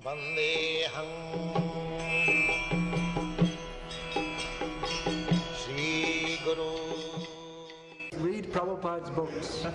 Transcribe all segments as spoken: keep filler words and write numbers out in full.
Vandeham Shri Guru. Read Prabhupada's books.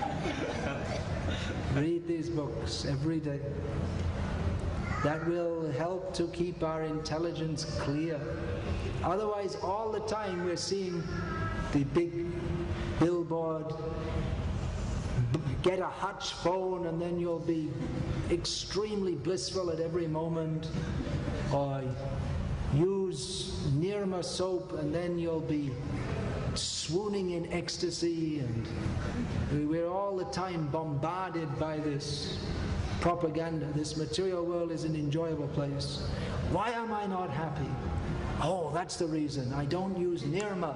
Read these books every day. That will help to keep our intelligence clear. Otherwise, all the time we're seeing the big billboard, get a Hutch phone and then you'll be extremely blissful at every moment, or use Nirma soap and then you'll be swooning in ecstasy, and we're all the time bombarded by this propaganda. This material world is an enjoyable place. Why am I not happy? Oh, that's the reason. I don't use Nirma.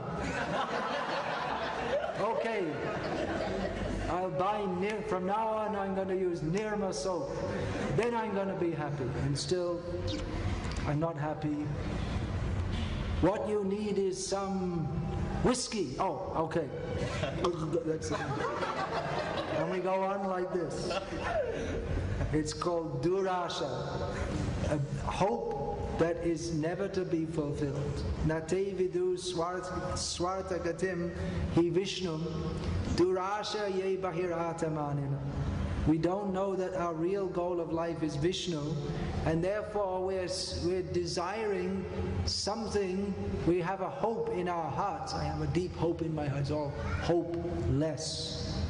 Okay, I'll buy Nir. From now on, I'm going to use Nirma soap. Then I'm going to be happy. And still, I'm not happy. What you need is some whiskey. Oh, okay. That's it. And we go on like this. It's called Durasha, a hope that is never to be fulfilled. Nate vidu swartha gatim hi Vishnum Durasha ye bahiratamanina. We don't know that our real goal of life is Vishnu, and therefore we're, we're desiring something. We have a hope in our hearts. I have a deep hope in my heart. It's all hopeless.